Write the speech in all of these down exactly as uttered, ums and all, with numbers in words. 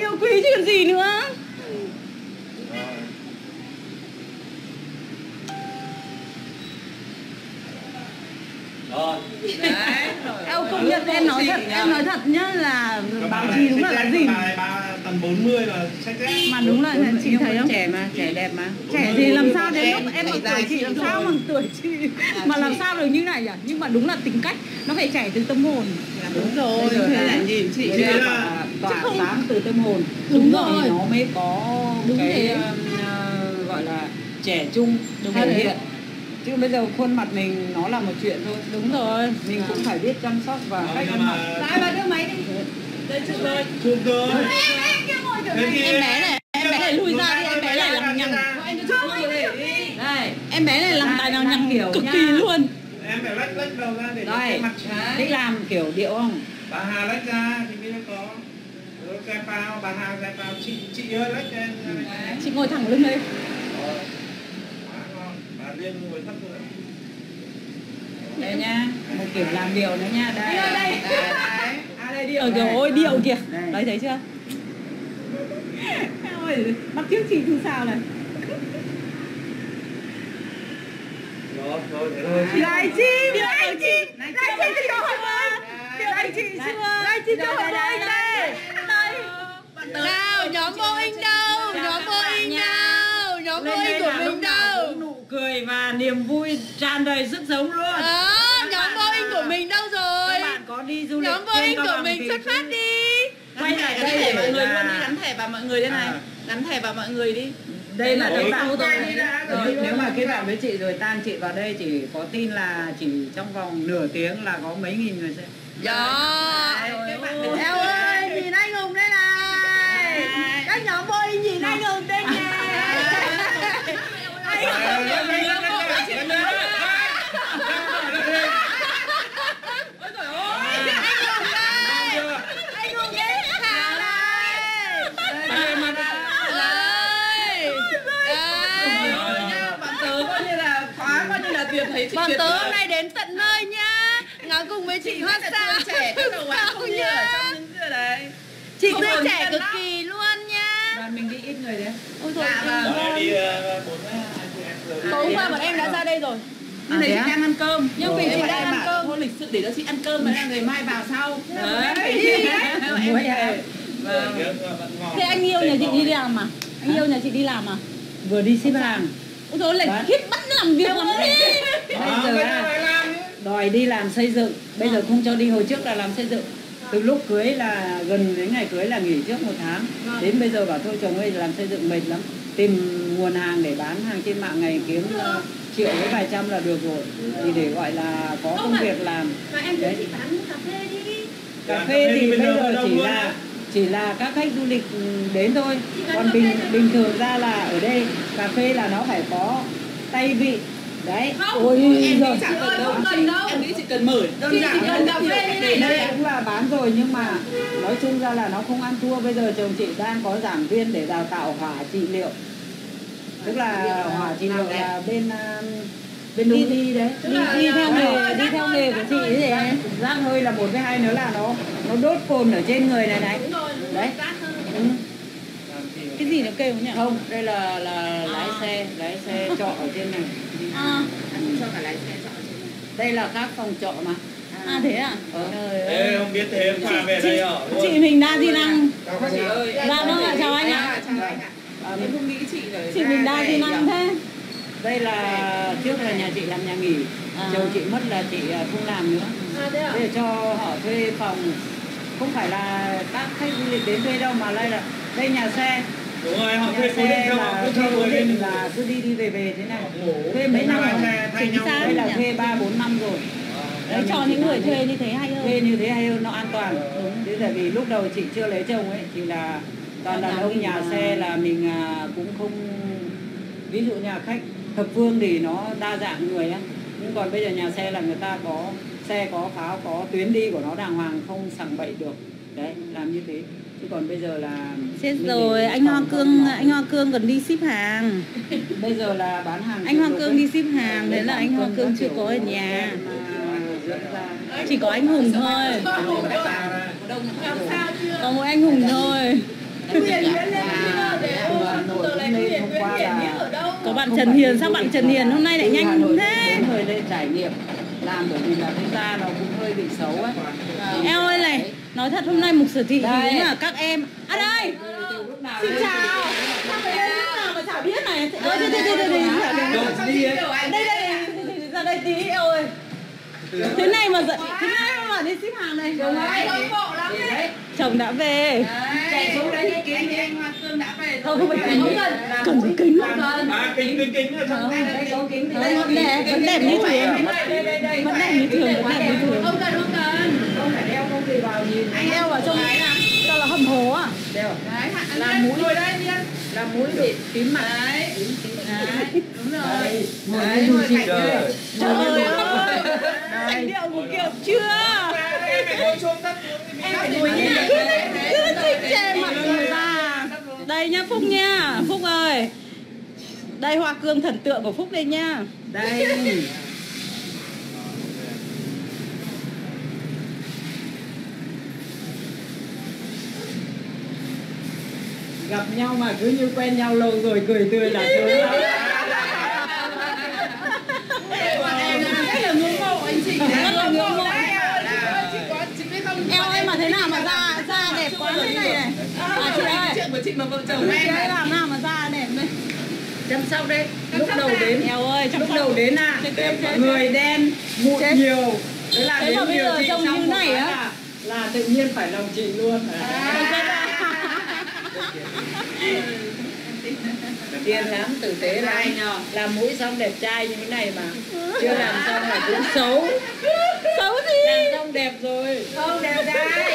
yêu quý chứ còn gì nữa. Rồi. Đấy. Em công nhận em nói thật, em nói thật nhá là báo chí đúng là cái gì tầm bốn mươi là sách rét. mà đúng là chị thấy không? Trẻ mà, trẻ đẹp mà. Trẻ thì làm sao đến lúc em bằng tuổi chị làm sao bằng tuổi chị mà làm sao được như này nhỉ? Nhưng mà đúng là tính cách nó phải trẻ từ tâm hồn. Đúng rồi. Bây giờ là nhìn chị thế là tỏa không... sáng từ tâm hồn. Đúng, đúng rồi. rồi. Nó mới có đúng cái uh, gọi là trẻ trung thể hiện. Chứ bây giờ khuôn mặt mình nó là một chuyện thôi. Đúng rồi. Mình cũng phải biết chăm sóc và cách ăn mặc. Lại bà đưa máy đi. Đây chụp rồi. Chụp rồi. Em bé này, em bé này lui ra đi, em bé này làm nhằng. Đây, em bé này làm tài nào nhằng kiểu cực kỳ luôn. Em phải lách lách đầu ra để đây, mặt thích làm kiểu điệu không? Bà Hà lách ra thì mới có. Cái bao, bà Hà cái bao, chị chị ơi lách ra. Chị ngồi thẳng lưng đây. Bà Liên ngồi thấp nữa. Đây nha, một kiểu làm điệu nữa nha. Đây. Đây đây. À đây điệu. Ờ kìa, ôi điệu kìa. Đấy thấy chưa? Ôi, bắt trước chị thu sao này. Rồi, rồi, thế thôi. Lại chị, lại chị, lại chị cho hỏi với. Lại chị chưa? Lại chị cho hỏi với đây. Nào, nhóm Boeing đâu? Nhóm Boeing đâu? Nhóm Boeing của mình đâu? Nụ cười và niềm vui tràn đầy sức sống luôn. Đó, nhóm Boeing của mình đâu rồi? Các bạn có đi du lịch. Nhóm Boeing của mình xuất phát đi. Quay lại đây để để mọi người là... luôn đi gắn thẻ vào mọi người đây này. Gắn thẻ vào mọi người đi. Đây là cái bạn tôi rồi. Nếu mà kết bạn với chị rồi tan chị vào đây chỉ có tin là chỉ trong vòng nửa tiếng là có mấy nghìn người xem. Đó. Eo ơi, nhìn anh Hùng đây này. Các nhóm Boeing nhìn anh Hùng đây nè. Bọn tớ hôm nay đến tận nơi nhá. Ngắm cùng với chị Hoa Sa trẻ các đầu bạn không như ở trong những cái đấy. Chị tươi trẻ cực kỳ luôn nha. Và mình đi ít người đấy. Ôi thôi. Đi Tối hôm qua bọn em đã ra đây rồi. Nhưng này chị đang ăn cơm. Nhưng vì chị đang ăn cơm. Thôi lịch sự để cho chị ăn cơm mà ngày mai vào sau. Đấy. Thế anh yêu nhà chị đi làm mà? Anh yêu nhà chị đi làm mà? Vừa đi xếp hàng. Ôi thôi là khiếp bắt làm việc lắm đi. Bây giờ à, đòi đi làm xây dựng. Bây giờ không cho đi, hồi trước là làm xây dựng. Từ lúc cưới là gần đến ngày cưới là nghỉ trước một tháng. Đến bây giờ bảo thôi chồng ơi làm xây dựng mệt lắm. Tìm nguồn hàng để bán hàng trên mạng ngày kiếm uh, triệu với vài trăm là được rồi. Thì để gọi là có công việc làm. Mà em thấy chị bán cà phê đi. Cà phê thì bây giờ chỉ là chỉ là các khách du lịch đến thôi. Còn bình bình thường ra là ở đây cà phê là nó phải có tay vị. Đấy. Ôi em nghĩ chẳng cần đâu, cần đâu. Em nghĩ chỉ cần mở đơn giản cần cà phê đây đây cũng là bán rồi nhưng mà nói chung ra là nó không ăn thua. Bây giờ chồng chị đang có giảng viên để đào tạo hỏa trị liệu. Tức là hỏa trị liệu là bên bên đi đi đấy. Đi, đi theo nghề, đi theo nghề của chị ấy gì ấy. Rác hơi là một với hai nữa là nó nó đốt cồn ở trên người này này. Đấy. Ừ. Cái gì nó kêu nhỉ? Không, đây là là lái xe, lái xe trọ ở trên này. À. cho cả lái xe trọ trên này. Đây là các phòng trọ mà. À thế à? Ờ. Ê, không biết thế mà về đây ở luôn. Chị mình đa di năng. Chị ơi, Dạ vâng ạ, chào anh ạ. Chào anh ạ. Em không nghĩ chị rồi. Chị mình đa di năng thế. Đây là trước là nhà chị làm nhà nghỉ. À. Chồng chị mất là chị không làm nữa. À thế à? Để cho họ thuê phòng. Không phải là các khách du lịch đến thuê đâu mà đây là đây nhà xe. Đúng rồi, họ thuê Nhà cố định xe cho là họ cứ thuê cho cố người định lên. là cứ đi đi về về thế này. Thuê mấy năm rồi. Chính xác. Đây là thuê ba bốn năm rồi. Đấy, cho những người thuê như thế hay hơn. Thuê như thế hay hơn, nó an toàn. Đúng. Thế tại vì lúc đầu chị chưa lấy chồng ấy thì là toàn đàn ông nhà xe là mình à, cũng không, ví dụ nhà khách thập phương thì nó đa dạng người á, nhưng còn bây giờ nhà xe là người ta có xe, có pháo, có tuyến đi của nó đàng hoàng, không sằng bậy được. Đấy, làm như thế. Chứ còn bây giờ là Chết rồi, anh Hoa Cương, anh Hoa Cương còn đi ship hàng. Bây giờ là bán hàng. Anh Hoa Cương đi ship hàng, đấy là anh Hoa Cương chưa có ở nhà. Chỉ có anh Hùng thôi. Có một anh Hùng thôi. Huyền Nguyễn lên để ôm tờ này Huyền Nguyễn Hiển ở đâu? Có bạn Trần Hiền, sao bạn Trần Hiền hôm nay lại nhanh thế? Bốn người lên trải nghiệm làm bởi vì là cái da nó cũng hơi bị xấu ấy. Eo ơi này, nói thật hôm nay Mục Sở Thị thì là các em. À đây. Xin chào. Sao phải đến lúc nào mà chả biết này. Ôi đây đây đây đây đây. Đây đây ra đây tí eo ơi. Thế này mà giận, thế này mà bảo đi ship hàng này. Chồng đã về. Chạy xuống đấy cái kính anh Hoa Cương đã về. Thôi không phải kính, cần phải kính không? À, kính, kính, kính ở trong Đây có kính Đấy, vẫn đẹp, vẫn đẹp như thường. đây đây đây Vẫn đẹp như thường, vẫn đẹp như thường. Không cần, không cần. không phải đeo không thì vào nhìn Anh đeo vào trong này nào? Sao là hầm hố à? đeo Đấy, làm mũi ngồi đây Liên. làm mũi bị tím mặt Đấy. Đấy, đúng rồi. đây ngồi Đấy, đây dùng ngồi chị cạnh đây đây. Trời ơi, anh điệu của kiểu chưa? em phải ngồi xuống đất xuống thì Em mình phải ngồi như này. Cứ thích chê mặt người ra. Đây nhá Phúc nha, Phúc ơi. Đây Hoa Cương thần tượng của Phúc đây nha. đây gặp nhau mà cứ như quen nhau lâu rồi cười tươi là sướng lắm. Rất là ngưỡng mộ anh chị. Rất là ngưỡng mộ. Chị có chị biết không? Eo ơi mà thế nào mà da da đẹp quá thế này này. À chị ơi. Chuyện của chị mà vợ chồng em Thế làm nào mà da đẹp đây. Chăm sóc đấy lúc đầu đến Eo ơi trong lúc đầu đến à người đen mụn Chết. nhiều thế là Thế đến mà bây điều giờ trị trông xong như một này cái á. là, là tự nhiên phải lòng chị luôn. Tiền lắm tử tế lắm làm mũi xong đẹp trai như thế này mà chưa làm xong là cũng xấu xấu gì? làm xong đẹp rồi không đẹp trai.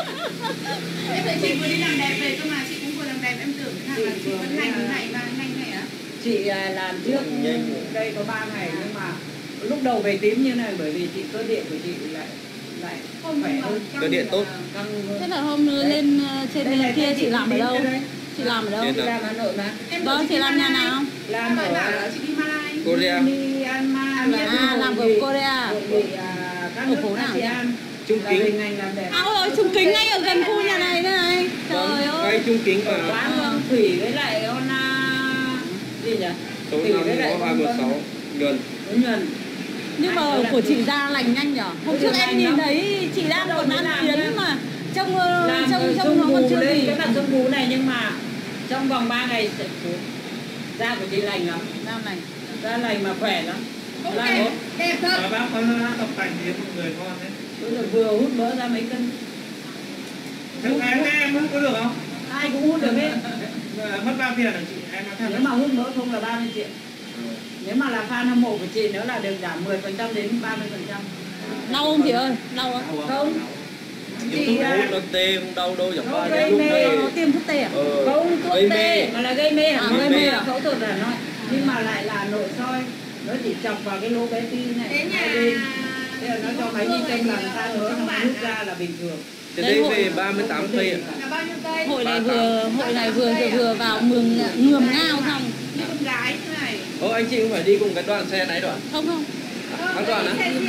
Em thấy chị vừa đi làm đẹp về cơ mà chị cũng vừa làm đẹp em tưởng thế nào là chị vẫn hành như này và nhanh này á. chị à, làm trước đây có ba ngày nhưng mà lúc đầu về tím như này bởi vì chị cơ điện của chị lại lại khỏe hơn cơ điện tốt. căng hơn. Thế là hôm lên ờ, trên Đây này, kia đây chị làm ở đâu? đây đây. Chị làm ở đâu? Chị làm Hà Nội mà Vâng, chị làm nhà nào? làm Phải bảo ở là chị đi Malai. Korea. Myanmar À, làm ở Korea. hội nghị à, các Ở nước phố nào nhỉ? ASEAN Trung là kính. về ngành làm đẹp. À ôi, trung kính ngay ở gần khu nhà này thế này. Trời Vâng, ngay ơi. trung kính Ở và quán Hương Thủy với lại con à, gì nhỉ? số Thủy với lại năm hai một sáu gần. Đúng Nhuần. Nhưng mà của chị da lành nhanh nhở? Hôm trước em nhìn thấy chị đang còn ăn yến mà trông ờ, Làm trông sương trông nó còn mù chưa lên gì. cái mặt sương mù này nhưng mà trong vòng ba ngày sẽ xuống. Da của chị lành lắm, Da lành. da lành mà khỏe lắm. Không Là đẹp, một đẹp thật. Và bác có tập tành thì một người ngon đấy. bây giờ vừa hút mỡ ra mấy cân. Thế em em hút có được không? Ai cũng hút được hết. Mất bao tiền hả chị? Em nói thật. Nếu mà hút mỡ không là ba mươi triệu. Nếu mà là fan hâm mộ của chị nữa là được giảm mười phần trăm đến ba mươi phần trăm. Đau không chị ơi? Đau không? Không. Chị Chị à, nó tê không đau đâu chẳng nó qua gây lúc mê. này. Nó tiêm thuốc tê à? Ờ, Không thuốc gây tê mê. mà là gây mê hẳn À, gây gây mê mê là à? phẫu thuật là nói nhưng mà lại là nội soi nó chỉ chọc vào cái lỗ bé tí này Đến nhà. hai bên. Thế là nó cho máy đi tâm làm sao nữa nó rút ra là bình thường. Từ Đây đây hội- về ba mươi tám cây ạ. Là bao nhiêu cây? Hội này vừa hội này vừa vừa, vừa vào mường ngườm ngao xong. Như con gái thế này. Ô anh chị không phải đi cùng cái đoàn xe này đoạn. Không không. An toàn á? Xe riêng.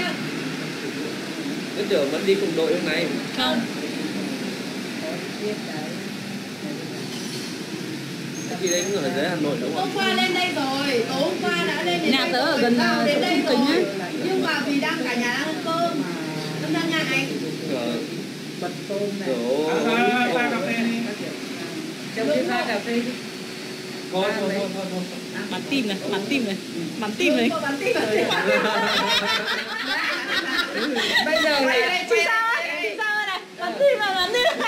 Tôi tưởng vẫn đi cùng đội hôm nay. Không. Biết đấy. Anh chị đấy cũng ở dưới Hà Nội đúng Hôm không? qua lên đây rồi, tối hôm qua đã lên đến Nhà đây tớ ở rồi, gần, tao đến chỗ đây Trung Kính rồi. á. Nhưng mà vì đang cả nhà đang ăn cơm, tâm đang ngại. Cửa Bật tôm này. cửa À, pha cà phê đi. Trong cái pha cà phê đi. Thôi thôi thôi thôi thôi. Bắn tim này, bắn tim này. Bắn tim này. Cô bắn tim bắn tim. Bây giờ là Chị sao ơi? Chị sao ơi này? Bắn tim mà bắn tim.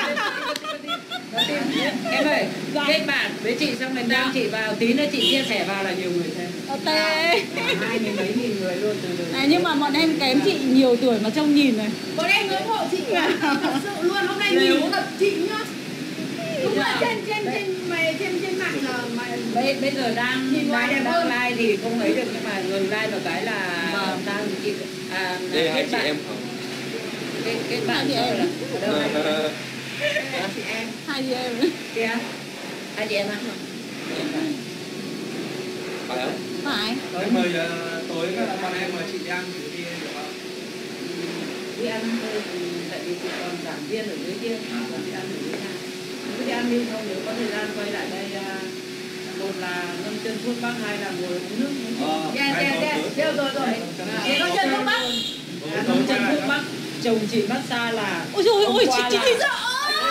em ơi kết bạn với chị xong mình đang chị vào tí nữa chị chia sẻ vào là nhiều người xem. Ok. Hai mươi mấy nghìn người luôn từ từ. Này nhưng mà bọn em kém chị nhiều tuổi mà trông nhìn này. Bọn em ngưỡng mộ chị quá, thật sự luôn. Hôm nay nhìn có gặp chị nhá. Đúng là trên trên trên mày trên trên mạng là mày Bây, bây giờ đang Nhìn ngoài đang, đẹp đang hơn. like thì không ấy được nhưng mà ngừng like một cái là đang chị à, Đây hai kết chị bạn em. kết, kết bạn Hai chị rồi em. là ở đâu hai chị em. Hai chị em. kia hai chị em á Phải không? Phải. Em mời uh, tối các con em mời chị đi ăn thì đi được không? đi ăn thôi thì tại vì chị còn giảng viên ở dưới kia còn đi ăn ở dưới nhà cứ đi ăn đi, không nếu có thời gian quay lại đây, một là ngâm chân thuốc bắc, hai là ngồi uống nước. Dạ dạ dạ, được rồi rồi. Ngâm chân thuốc bắc. Ngâm chân thuốc bắc. Chồng chị massage là ôi trời ơi, chị chị thấy rõ.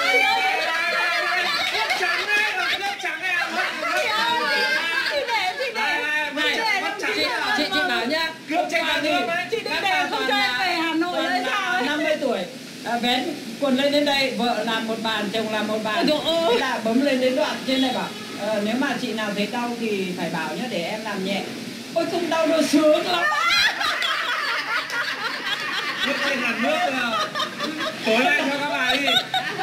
Chị chị bảo nhá, hôm qua thì chị định để không cho em về Hà Nội hay sao? năm mươi tuổi à, vén quần lên đến đây, vợ làm một bàn, chồng làm một bàn, thế là bấm lên đến đoạn trên này bảo ờ, nếu mà chị nào thấy đau thì phải bảo nhá để em làm nhẹ. Ôi không đau đâu, sướng lắm. Nước trên là nước tối nay cho các bà đi.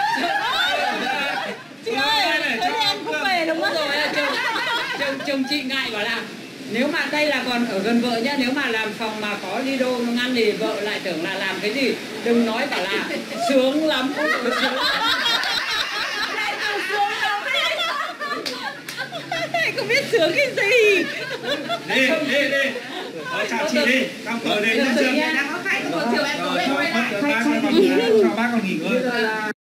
Chị ơi, thế em không về đúng không? Rồi chồng, chồng, chồng chị ngại bảo là nếu mà đây là còn ở gần vợ nhá, nếu mà làm phòng mà có Lido nó ngăn thì vợ lại tưởng là làm cái gì. Đừng nói bảo là sướng lắm. Sướng lắm. Không biết sướng cái gì. Đi, đi, đi. Ờ, chào chị đi. Xong rồi đến đến trường. Đang có khách, có chiều em tối em quay lại. Cho bác còn nghỉ ngơi.